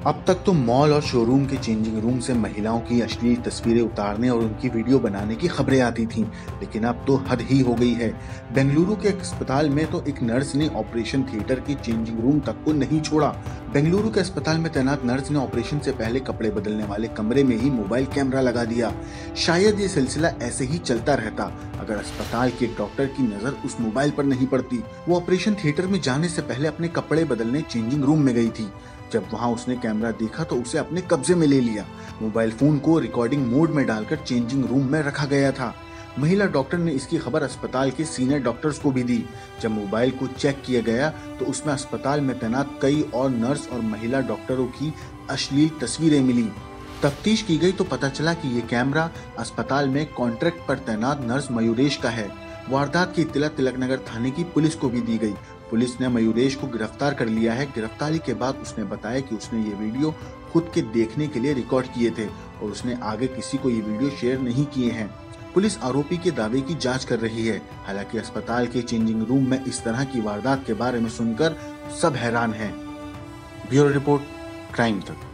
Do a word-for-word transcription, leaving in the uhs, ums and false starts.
अब तक तो मॉल और शोरूम के चेंजिंग रूम से महिलाओं की अश्लील तस्वीरें उतारने और उनकी वीडियो बनाने की खबरें आती थीं, लेकिन अब तो हद ही हो गई है। बेंगलुरु के एक अस्पताल में तो एक नर्स ने ऑपरेशन थिएटर के चेंजिंग रूम तक को नहीं छोड़ा। बेंगलुरु के अस्पताल में तैनात नर्स ने ऑपरेशन से पहले कपड़े बदलने वाले कमरे में ही मोबाइल कैमरा लगा दिया। शायद ये सिलसिला ऐसे ही चलता रहता अगर अस्पताल के डॉक्टर की नजर उस मोबाइल पर नहीं पड़ती। वो ऑपरेशन थिएटर में जाने से पहले अपने कपड़े बदलने चेंजिंग रूम में गई थी। जब वहां उसने कैमरा देखा तो उसे अपने कब्जे में ले लिया। मोबाइल फोन को रिकॉर्डिंग मोड में डालकर चेंजिंग रूम में रखा गया था। महिला डॉक्टर ने इसकी खबर अस्पताल के सीनियर डॉक्टर्स को भी दी। जब मोबाइल को चेक किया गया तो उसमें अस्पताल में तैनात कई और नर्स और महिला डॉक्टरों की अश्लील तस्वीरें मिली। तफ्तीश की गई तो पता चला कि ये कैमरा अस्पताल में कॉन्ट्रैक्ट पर तैनात नर्स मयूरेश का है। वारदात की इत्तला तिलकनगर थाने की पुलिस को भी दी गई। पुलिस ने मयूरेश को गिरफ्तार कर लिया है। गिरफ्तारी के बाद उसने बताया कि उसने ये वीडियो खुद के देखने के लिए रिकॉर्ड किए थे और उसने आगे किसी को ये वीडियो शेयर नहीं किए हैं। पुलिस आरोपी के दावे की जांच कर रही है। हालांकि अस्पताल के चेंजिंग रूम में इस तरह की वारदात के बारे में सुनकर सब हैरान हैं। ब्यूरो रिपोर्ट, क्राइम तक।